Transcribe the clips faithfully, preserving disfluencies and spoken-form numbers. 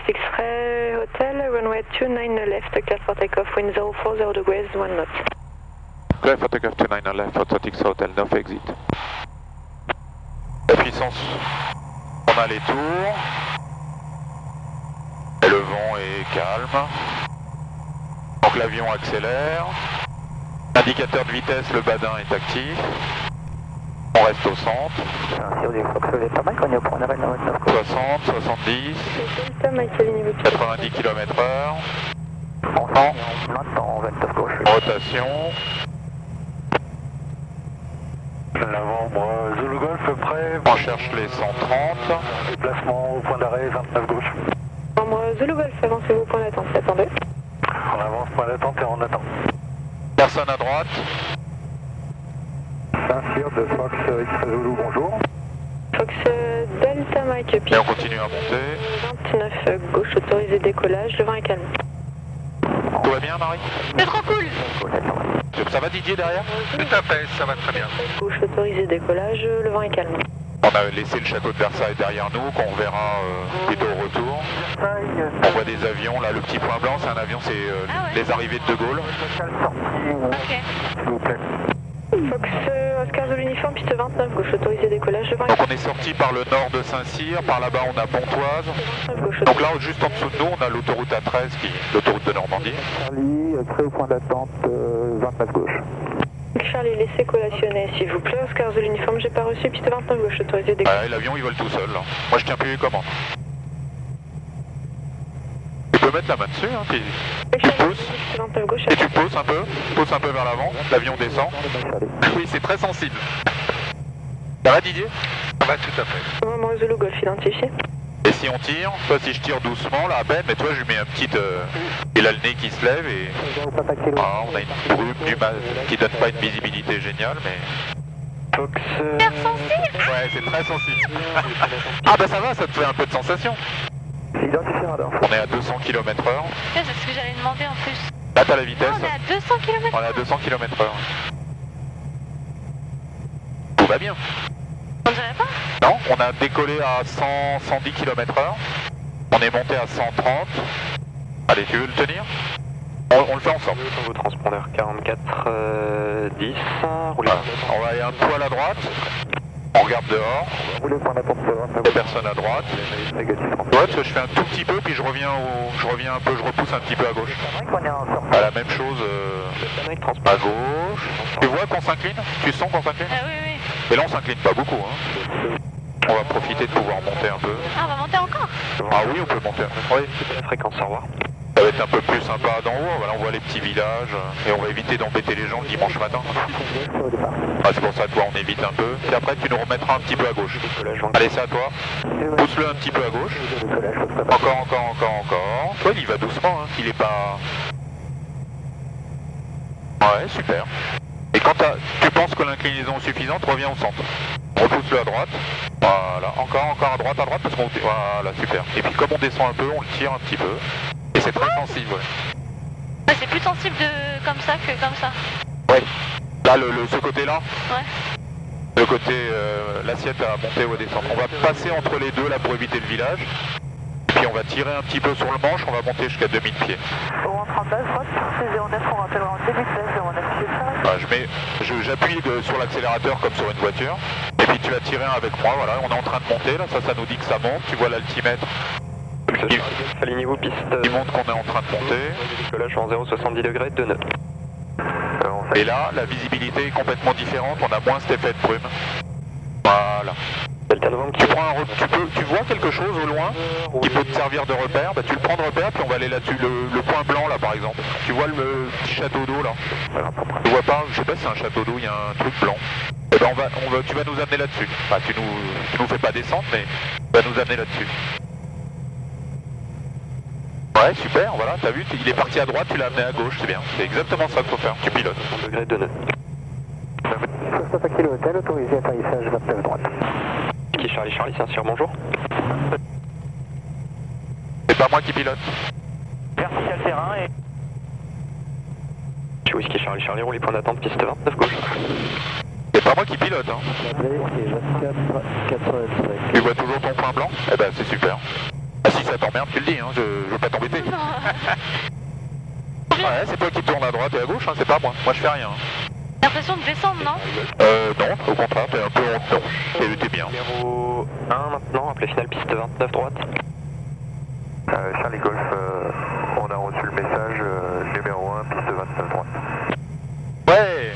X-ray Hotel, runway two nine left, clear for takeoff, wind zero four, zero degrees, one knot. Clear for takeoff two nine left, Atlantic Hotel, no exit. La puissance, on a les tours. Et le vent est calme. Donc l'avion accélère. Indicateur de vitesse, le badin est actif. On reste au centre. soixante, soixante-dix, quatre-vingt-dix kilomètres heure. En rotation. L'avant, Zulu Golf prêt. On cherche les cent trente. Déplacement au point d'arrêt, vingt-neuf gauche. Zulu Golf, avancez-vous au point d'attente, attendez. On avance, point d'attente et on attend. Personne à droite. Saint-Cyr de Fox X Zulu, bonjour. Fox Delta Mike, Et on continue à monter. vingt-neuf gauche, autorisé décollage, le vent est calme. Tout va bien, Marie? C'est trop cool. Ça va, Didier, derrière? Tout à fait, ça va très bien. Gauche, autorisé décollage, le vent est calme. On a laissé le château de Versailles derrière nous, qu'on reverra euh, plutôt au retour. On voit des avions, là, le petit point blanc, c'est un avion, c'est euh, Ah ouais. les arrivées de De Gaulle. Ok. S'il vous plaît. Fox Oscar de l'uniforme, piste vingt-neuf, gauche, autorisé décollage, le vent est Donc calme. on est sorti par le nord de Saint-Cyr, par là-bas on a Pontoise. vingt-neuf gauche, Donc là, juste en dessous de nous, on a l'autoroute A treize, qui l'autoroute de Normandie. Charlie, prêt au point d'attente, euh, vingt-neuf gauche. Charlie, laissez collationner, s'il vous plaît. Oscar de l'uniforme, j'ai pas reçu, piste vingt-neuf gauche, autorisé décollage. Ouais, l'avion il vole tout seul, là. Moi je tiens plus les commandes. Tu peux mettre la main dessus, hein, puis tu pousses. Piste vingt-neuf gauche, Et tu pousses un peu, pousses un peu vers l'avant, l'avion descend. Oui, c'est très sensible. Ça va, Didier? Ça va tout à fait. moment Zulu Golf identifié. Et si on tire, toi si je tire doucement là à peine, mais toi je lui mets un petit... Euh, il a le nez qui se lève et... Ah, on a une brume du mal qui donne pas une visibilité géniale, mais... Fox... Super sensible. Ouais, c'est très sensible. Ah bah ça va, ça te fait un peu de sensation. Identifié radar. On est à deux cents kilomètres heure. C'est ce que j'allais demander en plus. Là t'as la vitesse. Ah, on est à deux cents kilomètres. On est à deux cents kilomètres heure. Tout va bien. On dirait pas. Non, on a décollé à cent, cent dix kilomètres heure. On est monté à cent trente. Allez, tu veux le tenir? on, on le fait ensemble. Vos transpondeurs quarante-quatre dix. Voilà. On va aller un poil à droite. On regarde dehors. Roulez point d'attente, Il n'y a personne à droite. négatif. Ouais, parce que je fais un tout petit peu, puis je reviens au, je reviens un peu, je repousse un petit peu à gauche. À la même chose euh, à gauche. Tu vois qu'on s'incline? Tu sens qu'on s'incline? Ah oui, oui. Mais là on s'incline pas beaucoup. Hein. On va profiter de pouvoir monter un peu. Ah, on va monter encore. Ah oui, on peut monter. Oui. La fréquence, au revoir. Ça va être un peu plus sympa d'en haut. Voilà, on voit les petits villages et on va éviter d'embêter les gens le dimanche matin. Ah, c'est pour ça que toi on évite un peu. Puis après tu nous remettras un petit peu à gauche. Allez, c'est à toi. Pousse-le un petit peu à gauche. Encore, encore, encore, encore. Toi, il va doucement, hein. Il est pas... Ouais, super. Et quand tu penses que l'inclinaison est suffisante, reviens au centre. Repousse-le à droite. Voilà, encore, encore à droite, à droite, parce qu'on... Voilà, super. Et puis comme on descend un peu, on le tire un petit peu. Et c'est très sensible, ouais. Ouais, c'est plus sensible de comme ça que comme ça. Ouais. Là, le, le- ce côté-là, Ouais. le côté, euh, l'assiette à monter ou à descendre. On va passer entre les deux, là, pour éviter le village. Et puis on va tirer un petit peu sur le manche, on va monter jusqu'à deux mille pieds. Au trente-neuf, c'est zéro neuf, on rappellera en début de place, zéro neuf, Voilà, je mets, je- j'appuie de- sur l'accélérateur comme sur une voiture. Et puis tu vas tirer un avec moi, voilà. On est en train de monter, là, ça, ça nous dit que ça monte. Tu vois l'altimètre. Il, Alignez-vous piste. il montre qu'on est en train de monter. Décollage en zéro soixante-dix degrés, deux nœuds. Et là, la visibilité est complètement différente, on a moins cet effet de brume. Voilà. Tu, prends un re- tu, peux, tu vois quelque chose au loin qui peut te servir de repère, bah, tu le prends de repère puis on va aller là-dessus, le, le point blanc là par exemple. Tu vois le, le petit château d'eau là? Tu vois pas, je sais pas si c'est un château d'eau, il y a un truc blanc. Et ben on va, on va, tu vas nous amener là-dessus. Enfin tu nous, tu nous fais pas descendre mais tu vas nous amener là-dessus. Ouais, super, voilà, t'as vu, il est parti à droite, tu l'as amené à gauche, c'est bien. C'est exactement ça qu'il faut faire, tu pilotes. Degré, deux nœuds. soixante km hôtel, autorisé atterrissage vingt-neuf droite. Qui Charlie Charlie, Saint-Cyr, bonjour. C'est pas moi qui pilote. Vertical terrain et... Je suis Whisky Charlie Charlie, roulez point d'attente, piste vingt-neuf gauche. C'est pas moi qui pilote, hein. vingt-quatre quatre-vingt-cinq. Tu vois toujours ton point blanc? Eh ben c'est super. Ah si ça t'emmerde, tu le dis, hein, je, je veux pas t'embêter. Ouais, c'est toi qui tournes à droite et à gauche, hein, c'est pas moi. Moi je fais rien. J'ai l'impression de descendre, non? Euh, non, au contraire, t'es un peu en non. T'es t'es bien. Numéro un maintenant, appelé final piste vingt-neuf droite. Euh, Charlie Golf, euh, on a reçu le message euh, numéro un, piste vingt-neuf droite. Ouais.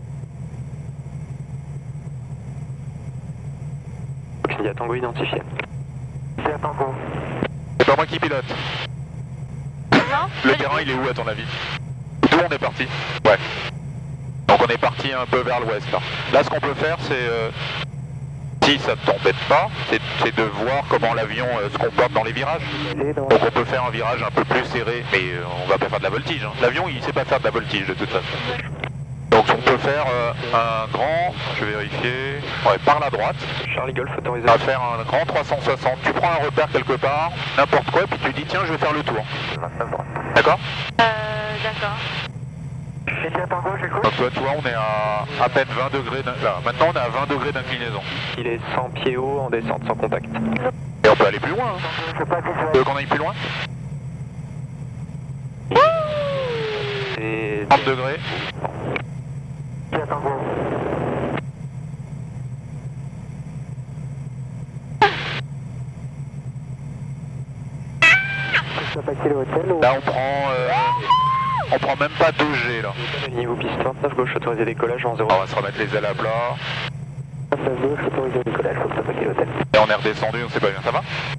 Il y a Tango identifié. Il y a Tango. C'est pas moi qui pilote. Non? Le Pas du terrain tout. il est où à ton avis? D'où on est parti? Ouais. Donc on est parti un peu vers l'ouest là. Là ce qu'on peut faire c'est, euh, si ça ne t'embête pas, c'est c'est de voir comment l'avion euh, se comporte dans les virages. Donc on peut faire un virage un peu plus serré, mais euh, on va pas faire de la voltige. Hein. L'avion il sait pas faire de la voltige de toute façon. Donc on peut faire euh, un grand, je vais vérifier, ouais, par la droite. Charlie Golf autorisé. On va faire un grand trois cent soixante. Tu prends un repère quelque part, n'importe quoi, puis tu dis tiens je vais faire le tour. vingt-neuf droite. D'accord? Euh, d'accord. Il y a Tango, j'écoute. Donc toi, tu vois, on est à à peine vingt degrés, d'in- là, maintenant on est à vingt degrés d'inclinaison. Il est cent pieds haut en descente sans contact. Et on peut aller plus loin. Hein. Je sais pas si Tu veux qu'on aille plus loin? Et trente degrés. il y a Tango. Je sais pas quel hôtel ou... Là on prend euh, on prend même pas deux G là. niveau piste vingt-neuf gauche autorisé décollage en zéro. On va se remettre les ailes à plat. vingt-neuf gauche, autorisé au décollage, faut que ça soit quel hôtel. Et on est redescendu, on sait pas bien. Ça va?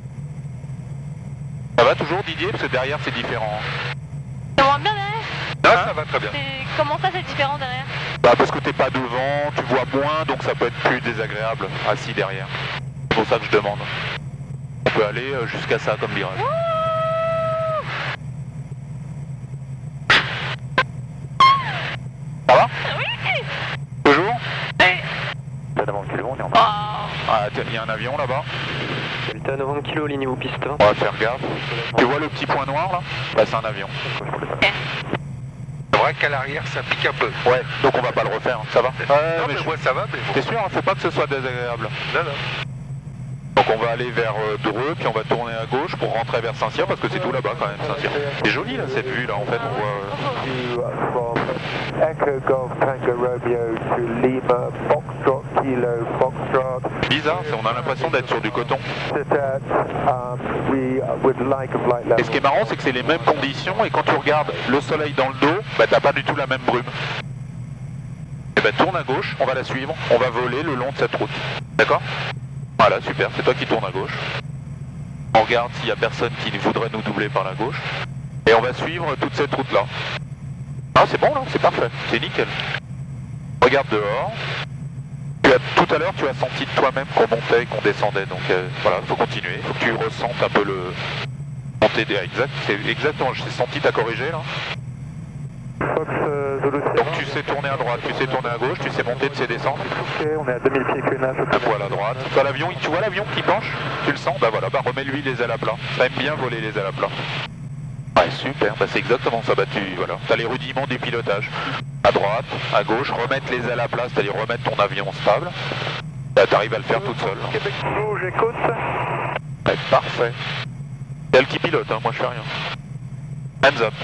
Ça va toujours Didier? Parce que derrière c'est différent. Ça va bien derrière? Là ça va très bien. C'est- Comment ça c'est différent derrière? Bah parce que t'es pas devant, tu vois moins, donc ça peut être plus désagréable assis derrière. C'est pour ça que je demande. On peut aller euh, jusqu'à ça comme virage. Ça va? Oui! Toujours? Ça demande quel vent, on est en bas. Oh. Ah, il y a un avion là-bas. Delta novembre kilo, ligne niveau piste vingt. On va faire gaffe. Tu vois le petit point noir là? Bah c'est un avion. C'est vrai qu'à l'arrière ça pique un peu. Ouais, donc on va pas le refaire, ça va? Ouais, non mais mais je- moi ça va, mais bon. T'es sûr, hein, faut pas que ce soit désagréable. Non, non. Donc on va aller vers euh, Dreux, puis on va tourner à gauche pour rentrer vers Saint-Cyr, parce que c'est tout là-bas quand même, Saint-Cyr. C'est joli là cette vue là, en fait, on voit... euh, You, uh, from Echo Golf Tango Romeo to Lima, Foxtrot Kilo, Foxtrot. bizarre, c'est- on a l'impression d'être sur du coton. Sit at, um, we would like a flight level. Et ce qui est marrant, c'est que c'est les mêmes conditions, et quand tu regardes le soleil dans le dos, bah t'as pas du tout la même brume. Et bah tourne à gauche, on va la suivre, on va voler le long de cette route. D'accord? Voilà, super, c'est toi qui tournes à gauche. On regarde s'il y a personne qui voudrait nous doubler par la gauche. Et on va suivre toute cette route-là. Ah, c'est bon là, c'est parfait, c'est nickel. Regarde dehors. Tu as, tout à l'heure, tu as senti de toi-même qu'on montait et qu'on descendait, donc euh, voilà, faut continuer. Faut que tu ressentes un peu le monter des exact, c'est exactement. J'ai senti t'as corrigé là. Fox euh, Zulu Donc tu sais tourner à droite, tu sais tourner à gauche, tu sais monter, tu sais descendre. Ok, on est à deux mille pieds que neuf. Un poil à droite. Tu vois l'avion, tu vois l'avion qui penche? Tu le sens? Bah voilà, bah remets-lui les ailes à plat. Ça aime bien voler les ailes à plat. Ouais, super, bah c'est exactement ça, bah tu, voilà. T'as les rudiments du pilotage. À droite, à gauche, remettre les ailes à plat, c'est-à-dire remettre ton avion stable. Bah, t'arrives à le faire toute seule. Québec Blue, j'écoute. Ouais, parfait. C'est elle qui pilote, hein, moi je fais rien. Hands up.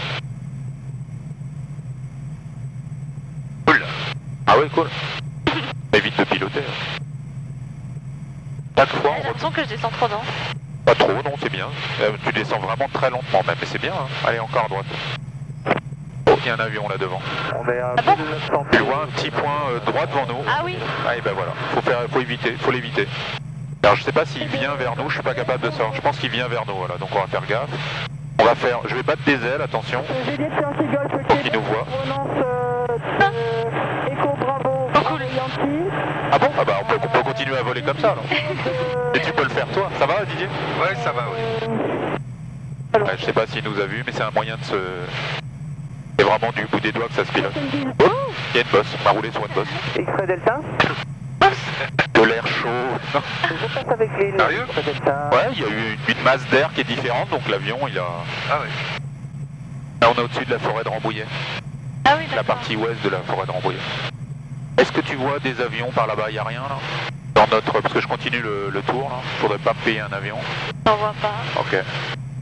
Cool. Ah ouais, cool. Évite de piloter. hein. Chaque fois, J'ai on l'impression que je descends trop, non? Pas trop, non, c'est bien. Euh, tu descends vraiment très lentement même, mais c'est bien. Hein. Allez, encore à droite. Oh, il y a un avion là devant. On est à Ah bon mille neuf cents Tu pieds. vois un petit point euh, droit devant nous. Ah oui. Ah, et ben voilà. Faut faire, faut éviter, faut l'éviter. Alors je sais pas s'il vient vers nous, je suis pas capable de savoir. Je pense qu'il vient vers nous, voilà. Donc on va faire gaffe. On va faire, je vais battre des ailes, attention, Juliette Charlie Golf pour qu'il nous voit. Prononce euh, de Echo Bravo Yankee. Ah bon? Ah bah on peut, on peut continuer à voler comme ça alors. Et tu peux le faire toi. Ça va Didier? Ouais, ça va, oui. Ouais, je sais pas s'il nous a vu, mais c'est un moyen de se... C'est vraiment du bout des doigts que ça se pilote. Oh, il y a une bosse, on a roulé sur une bosse. X-Ray Delta. De l'air chaud. Je passe avec les Sérieux? X-Ray Delta. Ouais, il y a eu une, une masse d'air qui est différente, donc l'avion il a... Ah ouais. Là on est au-dessus de la forêt de Rambouillet, Ah oui, la d'accord. partie ouest de la forêt de Rambouillet. Est-ce que tu vois des avions par là-bas? Il n'y a rien là? Dans notre... Parce que je continue le, le tour là, faudrait pas me payer un avion. J'en vois pas. Ok.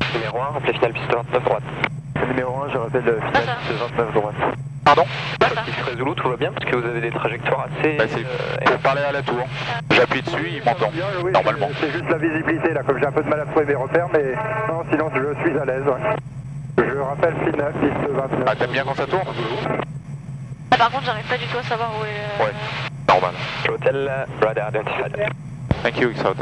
Numéro un, rappelez finale piste vingt-neuf droite. Numéro un, je rappelle le Pas final ça. piste vingt-neuf droite. Pardon? Pas ça. X-Ray Zulu, tout va bien parce que vous avez des trajectoires assez... Bah, c'est euh, pour parler à la tour. J'appuie dessus, il m'entend. Bien, oui, Normalement. C'est juste la visibilité là, comme j'ai un peu de mal à trouver mes repères, mais non, sinon je suis à l'aise. Ouais. Je rappelle finale piste vingt-neuf. Ah, t'aimes bien quand ça tourne? Ah, par contre, j'arrive pas du tout à savoir où est. euh, Ouais. Normal. Hotel radar identified. Thank you, X-Outer.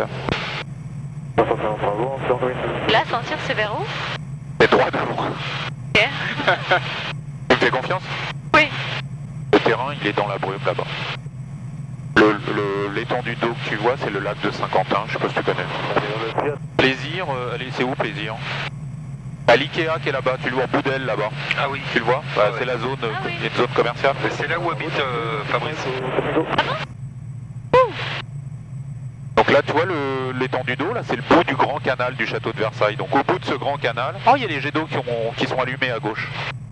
Là, sentir, c'est vers où? C'est droit devant. Ok. Tu me fais confiance? Oui. Le terrain, il est dans la brume là-bas. Le- le- L'étendue d'eau que tu vois, c'est le lac de Saint-Quentin, je sais pas si tu connais. Plaisir, euh, allez, c'est où Plaisir? À l'Ikea qui est là-bas, tu le vois au bout d'elle là-bas. Ah oui. Tu le vois? Bah, Ah ouais. c'est la zone, euh, Ah oui. il y a une zone commerciale. Mais c'est là où habite euh, Fabrice. Donc là, tu vois le- l'étendue d'eau, là, c'est le bout du grand canal du château de Versailles. Donc au bout de ce grand canal, oh, il y a les jets d'eau qui, ont- qui sont allumés à gauche.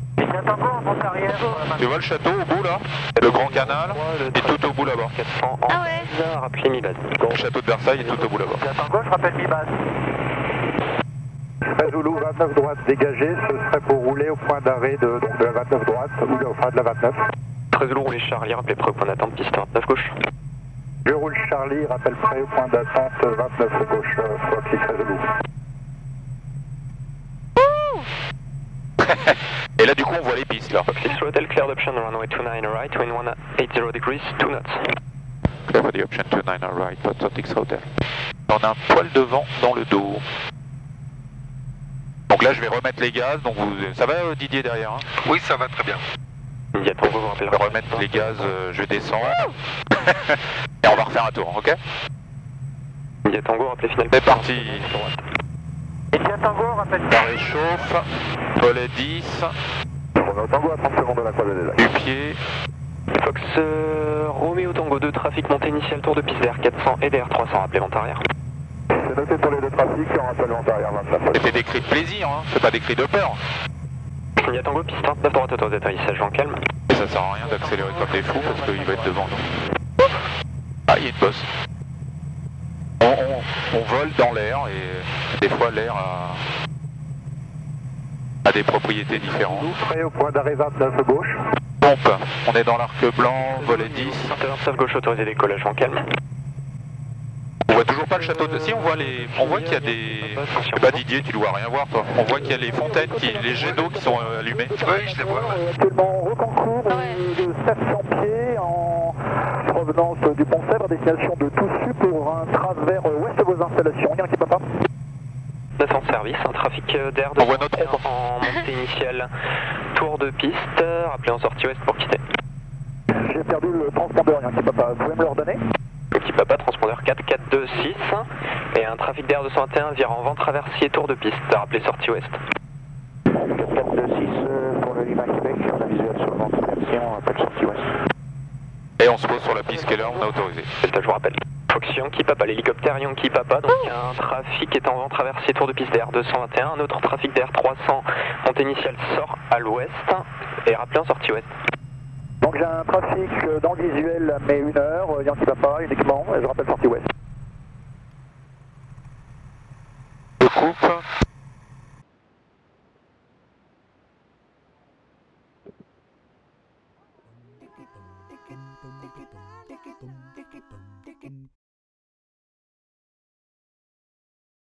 Tu vois le château au bout là? Le grand canal est tout au bout là-bas. quatre cents en Ah ouais. base, rappelez mi-base. Le château de Versailles est tout au bout là-bas. J'attends gauche, rappelle mi-base. Zulu vingt-neuf droite dégagée, ce serait pour rouler au point d'arrêt de, donc de la vingt-neuf droite ou de, enfin de la vingt-neuf. treize Zulu, roulez Charlie, rappelez prêt au point d'attente piste vingt-neuf gauche. Je roule Charlie, rappelle prêt au point d'attente vingt-neuf gauche, euh, Fox X-Ray Zulu. Et là, du coup, on voit les pistes là. Fox six Hotel, cleared option runway two nine right, wind one eighty degrees, two knots. Clear for the option two nine right, but X Hotel. On a un poil de vent dans le dos. Donc là, je vais remettre les gaz. Donc vous, ça va euh, Didier derrière hein? Oui, ça va très bien. India Tango, vous rappelez Je vais remettre les gaz, euh, je descends. Et on va refaire un tour, ok? India Tango, rappelez finale C'est parti. India Tango, rappelle Ça réchauffe. Volet dix. On est Tango à trente secondes de la croisée des lacs. Du pied. Fox euh, Romeo Tango deux, trafic montée initiale, tour de piste D R quatre cents et D R trois cents, rappelez vent arrière. C'est noté pour les deux trafics, on rappelle vent arrière vingt-neuf. C'était des cris de plaisir, hein. C'est pas des cris de peur. India Tango, piste vingt-neuf droite, autorisé d'atterrissage en calme. Et ça sert à rien d'accélérer comme des fous parce qu'il va être devant nous. Ah, il y a une bosse. On, on, on vole dans l'air et des fois l'air a, a des propriétés différentes. Prêt au point d'arrêt vingt-neuf gauche. Pompe, on est dans l'arc blanc, volet dix. vingt-neuf gauche, autorisé décollage en calme. On voit toujours pas le château de... Si, on voit les... On voit qu'il y a des... Bah Didier, tu dois rien voir toi. On voit qu'il y a les fontaines, qui... les jets d'eau qui sont euh, allumés. Oui, je les vois. Ouais. Actuellement en reconcours Ah ouais. de sept cents pieds en provenance du Pont Sèvres, destination de Toussus pour un travers ouest de vos installations. Il y a un qui peut pas. neuf en service, un trafic d'air de On voit notre ombre. en montée initiale, tour de piste, rappelez en sortie ouest pour quitter. J'ai perdu le transpondeur, il y a un qui peut pas. Vous pouvez me le redonner? Petit papa, transpondeur quatre quatre deux six, et un trafic d'air deux cent vingt et un virant vent traversier, tour de piste, rappelez sortie ouest. quatre quatre deux six pour le Lima Québec, on a visuel sur le vent traversier, on rappelle sortie ouest. Et on se pose sur la piste qu'elle est là, on a autorisé. Delta, je vous rappelle. Fox Yankee Papa, l'hélicoptère Yankee Papa, donc un trafic est en vent traversier, tour de piste d'air deux cent vingt et un, un autre trafic d'air trois cents, montée initiale sort à l'ouest, et rappelez en sortie ouest. Donc j'ai un trafic dans le visuel, mais une heure, Yankee Papa uniquement, et je rappelle sortie ouest. Je coupe.